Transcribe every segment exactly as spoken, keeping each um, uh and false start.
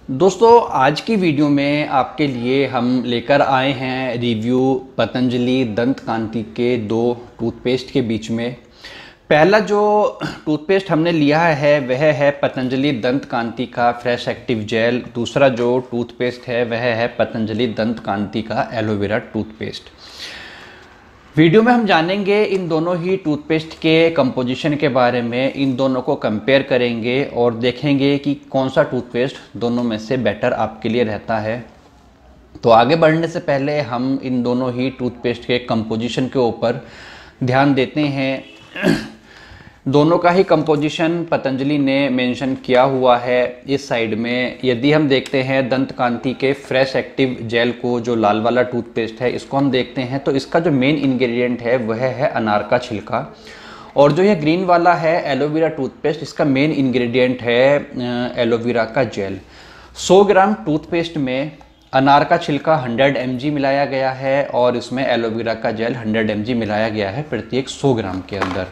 दोस्तों आज की वीडियो में आपके लिए हम लेकर आए हैं रिव्यू पतंजलि दंत कांति के दो टूथपेस्ट के बीच में। पहला जो टूथपेस्ट हमने लिया है वह है पतंजलि दंत कांति का फ्रेश एक्टिव जेल। दूसरा जो टूथपेस्ट है वह है पतंजलि दंत कांति का एलोवेरा टूथपेस्ट। वीडियो में हम जानेंगे इन दोनों ही टूथपेस्ट के कंपोजिशन के बारे में, इन दोनों को कंपेयर करेंगे और देखेंगे कि कौन सा टूथपेस्ट दोनों में से बेटर आपके लिए रहता है। तो आगे बढ़ने से पहले हम इन दोनों ही टूथपेस्ट के कंपोजिशन के ऊपर ध्यान देते हैं। दोनों का ही कंपोजिशन पतंजलि ने मेंशन किया हुआ है इस साइड में। यदि हम देखते हैं दंत कांति के फ्रेश एक्टिव जेल को, जो लाल वाला टूथपेस्ट है, इसको हम देखते हैं तो इसका जो मेन इंग्रेडिएंट है वह है अनार का छिलका। और जो ये ग्रीन वाला है एलोवेरा टूथपेस्ट, इसका मेन इंग्रेडिएंट है एलोवेरा का जेल। सौ ग्राम टूथपेस्ट में अनार का छिलका सौ एम जी मिलाया गया है और इसमें एलोवेरा का जेल सौ एम जी मिलाया गया है प्रत्येक सौ ग्राम के अंदर।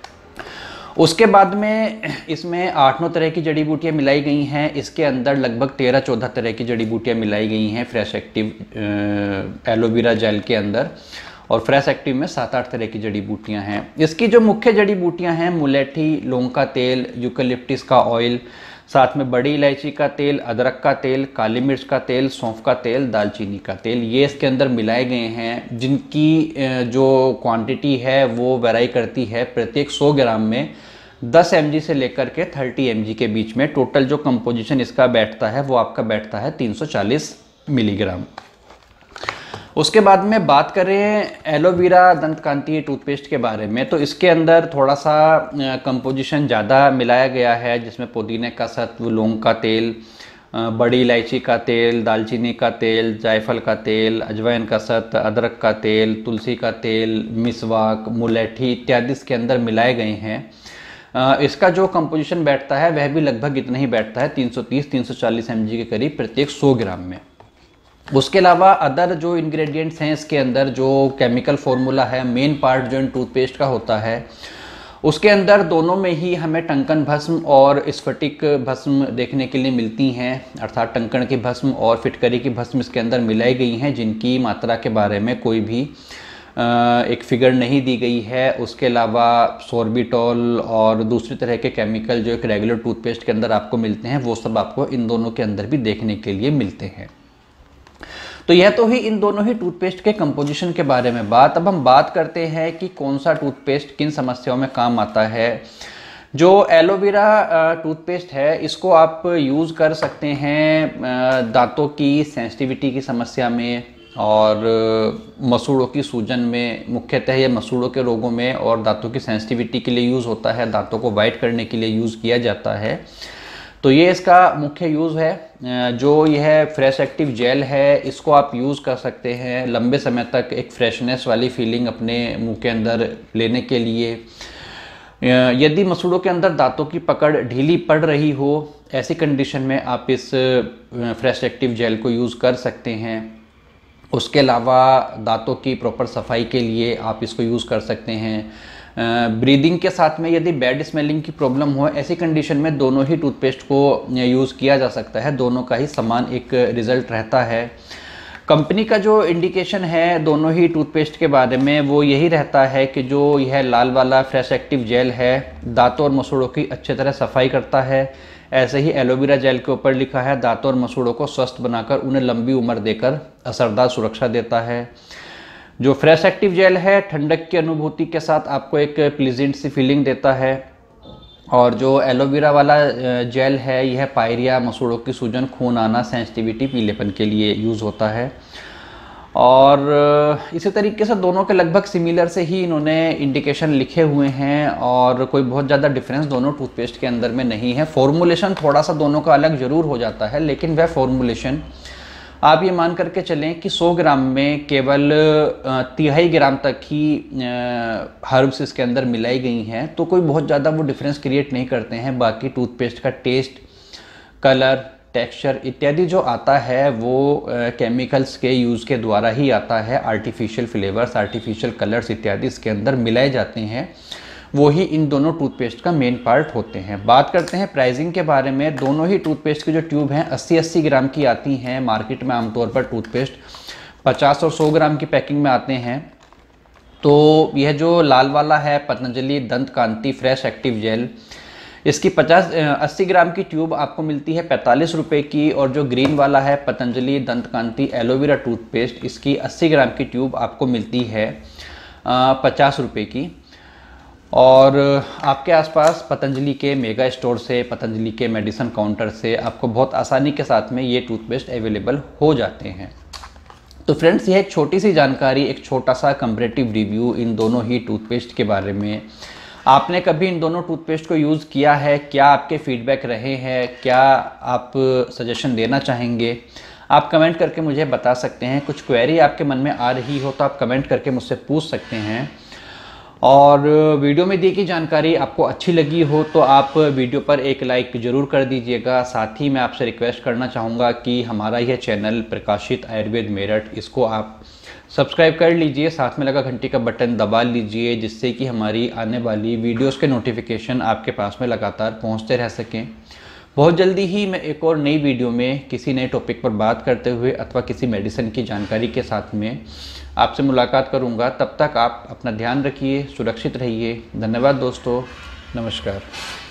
उसके बाद में इसमें आठ नौ तरह की जड़ी बूटियाँ मिलाई गई हैं। इसके अंदर लगभग तेरह चौदह तरह की जड़ी बूटियाँ मिलाई गई हैं फ्रेश एक्टिव एलोवेरा जेल के अंदर, और फ्रेश एक्टिव में सात आठ तरह की जड़ी बूटियाँ हैं। इसकी जो मुख्य जड़ी बूटियाँ हैं मुलेठी, लौंग का तेल, यूकलिप्टिस का ऑयल, साथ में बड़ी इलायची का तेल, अदरक का तेल, काली मिर्च का तेल, सौंफ का तेल, दालचीनी का तेल, ये इसके अंदर मिलाए गए हैं, जिनकी जो क्वांटिटी है वो वेराई करती है प्रत्येक सौ ग्राम में दस एम जी से लेकर के तीस एम जी के बीच में। टोटल जो कंपोजिशन इसका बैठता है वो आपका बैठता है तीन सौ चालीस मिलीग्राम। उसके बाद में बात करें एलोवेरा दंत कांति टूथपेस्ट के बारे में, तो इसके अंदर थोड़ा सा कंपोजिशन ज़्यादा मिलाया गया है, जिसमें पुदीने का सत्व, लौंग का तेल, बड़ी इलायची का तेल, दालचीनी का तेल, जायफल का तेल, अजवाइन का सत्व, अदरक का तेल, तुलसी का तेल, मिसवाक, मुलेठी इत्यादि इसके अंदर मिलाए गए हैं। इसका जो कंपोजिशन बैठता है वह भी लगभग इतना ही बैठता है, तीन सौ तीस तीन सौ चालीस एम जी के करीब प्रत्येक सौ ग्राम में। उसके अलावा अदर जो इंग्रेडिएंट्स हैं इसके अंदर, जो केमिकल फार्मूला है, मेन पार्ट जो इन टूथपेस्ट का होता है, उसके अंदर दोनों में ही हमें टंकन भस्म और स्फटिक भस्म देखने के लिए मिलती हैं, अर्थात टंकन की भस्म और फिटकरी की भस्म इसके अंदर मिलाई गई हैं, जिनकी मात्रा के बारे में कोई भी एक फिगर नहीं दी गई है। उसके अलावा सोर्बिटॉल और दूसरी तरह के केमिकल जो एक रेगुलर टूथपेस्ट के अंदर आपको मिलते हैं, वो सब आपको इन दोनों के अंदर भी देखने के लिए मिलते हैं। तो यह तो ही इन दोनों ही टूथपेस्ट के कंपोजिशन के बारे में बात। अब हम बात करते हैं कि कौन सा टूथपेस्ट किन समस्याओं में काम आता है। जो एलोवेरा टूथपेस्ट है इसको आप यूज़ कर सकते हैं दांतों की सेंसिटिविटी की समस्या में और मसूड़ों की सूजन में। मुख्यतः ये मसूड़ों के रोगों में और दांतों की सेंसिटिविटी के लिए यूज़ होता है, दांतों को वाइट करने के लिए यूज़ किया जाता है। तो ये इसका मुख्य यूज़ है। जो यह फ्रेश एक्टिव जेल है इसको आप यूज़ कर सकते हैं लंबे समय तक एक फ्रेशनेस वाली फीलिंग अपने मुंह के अंदर लेने के लिए। यदि मसूड़ों के अंदर दांतों की पकड़ ढीली पड़ रही हो, ऐसी कंडीशन में आप इस फ्रेश एक्टिव जेल को यूज़ कर सकते हैं। उसके अलावा दांतों की प्रॉपर सफाई के लिए आप इसको यूज़ कर सकते हैं। ब्रीदिंग के साथ में यदि बैड स्मेलिंग की प्रॉब्लम हो, ऐसी कंडीशन में दोनों ही टूथपेस्ट को यूज़ किया जा सकता है, दोनों का ही समान एक रिज़ल्ट रहता है। कंपनी का जो इंडिकेशन है दोनों ही टूथपेस्ट के बारे में वो यही रहता है कि जो यह लाल वाला फ्रेश एक्टिव जेल है दांतों और मसूड़ों की अच्छी तरह सफाई करता है। ऐसे ही एलोवेरा जेल के ऊपर लिखा है दांतों और मसूड़ों को स्वस्थ बनाकर उन्हें लंबी उम्र देकर असरदार सुरक्षा देता है। जो फ्रेश एक्टिव जेल है ठंडक की अनुभूति के साथ आपको एक प्लीजेंट सी फीलिंग देता है, और जो एलोवेरा वाला जेल है यह पायरिया, मसूड़ों की सूजन, खून आना, सेंसिटिविटी, पीलेपन के लिए यूज़ होता है। और इसी तरीके से दोनों के लगभग सिमिलर से ही इन्होंने इंडिकेशन लिखे हुए हैं और कोई बहुत ज़्यादा डिफरेंस दोनों टूथपेस्ट के अंदर में नहीं है। फॉर्मूलेशन थोड़ा सा दोनों का अलग ज़रूर हो जाता है, लेकिन वह फॉर्मूलेशन आप ये मान करके चलें कि सौ ग्राम में केवल तिहाई ग्राम तक ही हर्ब्स इसके अंदर मिलाई गई हैं, तो कोई बहुत ज़्यादा वो डिफरेंस क्रिएट नहीं करते हैं। बाकी टूथपेस्ट का टेस्ट, कलर, टेक्सचर इत्यादि जो आता है वो केमिकल्स के यूज़ के द्वारा ही आता है। आर्टिफिशियल फ्लेवर्स, आर्टिफिशियल कलर्स इत्यादि इसके अंदर मिलाए जाते हैं, वो ही इन दोनों टूथपेस्ट का मेन पार्ट होते हैं। बात करते हैं प्राइसिंग के बारे में। दोनों ही टूथपेस्ट की जो ट्यूब हैं अस्सी अस्सी ग्राम की आती हैं। मार्केट में आमतौर पर टूथपेस्ट पचास और सौ ग्राम की पैकिंग में आते हैं। तो यह जो लाल वाला है पतंजलि दंत कांति फ्रेश एक्टिव जेल, इसकी पचास अस्सी ग्राम की ट्यूब आपको मिलती है पैंतालीस रुपये की। और जो ग्रीन वाला है पतंजलि दंत कांति एलोवेरा टूथपेस्ट, इसकी अस्सी ग्राम की ट्यूब आपको मिलती है पचास रुपये की। और आपके आसपास पतंजलि के मेगा स्टोर से, पतंजलि के मेडिसिन काउंटर से आपको बहुत आसानी के साथ में ये टूथपेस्ट अवेलेबल हो जाते हैं। तो फ्रेंड्स, यह एक छोटी सी जानकारी, एक छोटा सा कंपैरेटिव रिव्यू इन दोनों ही टूथपेस्ट के बारे में। आपने कभी इन दोनों टूथपेस्ट को यूज़ किया है? क्या आपके फीडबैक रहे हैं? क्या आप सजेशन देना चाहेंगे? आप कमेंट करके मुझे बता सकते हैं। कुछ क्वेरी आपके मन में आ रही हो तो आप कमेंट करके मुझसे पूछ सकते हैं। और वीडियो में दी गई जानकारी आपको अच्छी लगी हो तो आप वीडियो पर एक लाइक ज़रूर कर दीजिएगा। साथ ही मैं आपसे रिक्वेस्ट करना चाहूँगा कि हमारा यह चैनल प्रकाशित आयुर्वेद मेरठ, इसको आप सब्सक्राइब कर लीजिए, साथ में लगा घंटी का बटन दबा लीजिए, जिससे कि हमारी आने वाली वीडियोस के नोटिफिकेशन आपके पास में लगातार पहुँचते रह सकें। बहुत जल्दी ही मैं एक और नई वीडियो में किसी नए टॉपिक पर बात करते हुए अथवा किसी मेडिसिन की जानकारी के साथ में आपसे मुलाकात करूंगा। तब तक आप अपना ध्यान रखिए, सुरक्षित रहिए। धन्यवाद दोस्तों, नमस्कार।